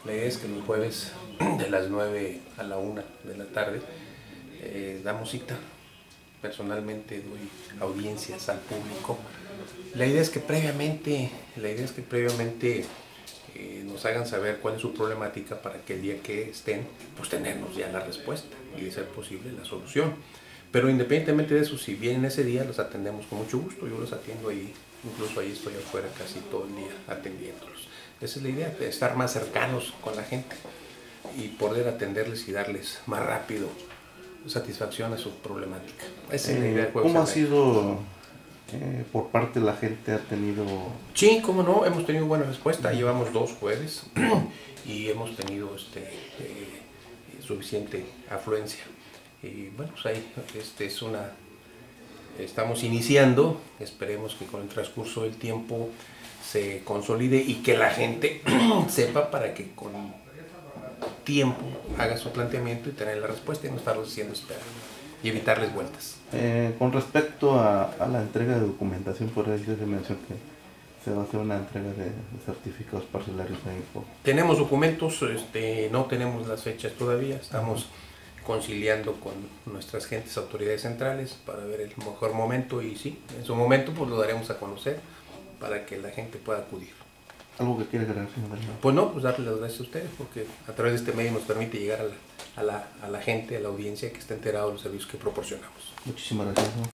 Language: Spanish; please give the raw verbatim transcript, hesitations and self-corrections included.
La idea es que los jueves de las nueve a la una de la tarde eh, damos cita. Personalmente doy audiencias al público. La idea es que previamente, la idea es que previamente eh, nos hagan saber cuál es su problemática para que el día que estén, pues tenernos ya la respuesta y de ser posible la solución. Pero independientemente de eso, si vienen ese día, los atendemos con mucho gusto. Yo los atiendo ahí, incluso ahí estoy afuera casi todo el día atendiéndolos. Esa es la idea, de estar más cercanos con la gente y poder atenderles y darles más rápido satisfacción a su problemática. Esa es la idea del juego. ¿Cómo ha sido eh, por parte de la gente? ¿Ha tenido...? Sí, cómo no, hemos tenido buena respuesta. Llevamos dos jueves y hemos tenido este, eh, suficiente afluencia. Y bueno, pues ahí este es una... Estamos iniciando, esperemos que con el transcurso del tiempo se consolide y que la gente sepa para que con tiempo haga su planteamiento y tener la respuesta y no estarlos haciendo esperar y evitarles vueltas. Eh, con respecto a, a la entrega de documentación, por ahí se mencionó que se va a hacer una entrega de, de certificados parcelarios de info. Tenemos documentos, este, no tenemos las fechas todavía, estamos uh-huh. conciliando con nuestras gentes, autoridades centrales, para ver el mejor momento y sí, en su momento pues lo daremos a conocer para que la gente pueda acudir. ¿Algo que quiere agregar, señor Daniel? Pues no, pues darle las gracias a ustedes, porque a través de este medio nos permite llegar a la, a la, a la gente, a la audiencia que está enterada de los servicios que proporcionamos. Muchísimas gracias, ¿no?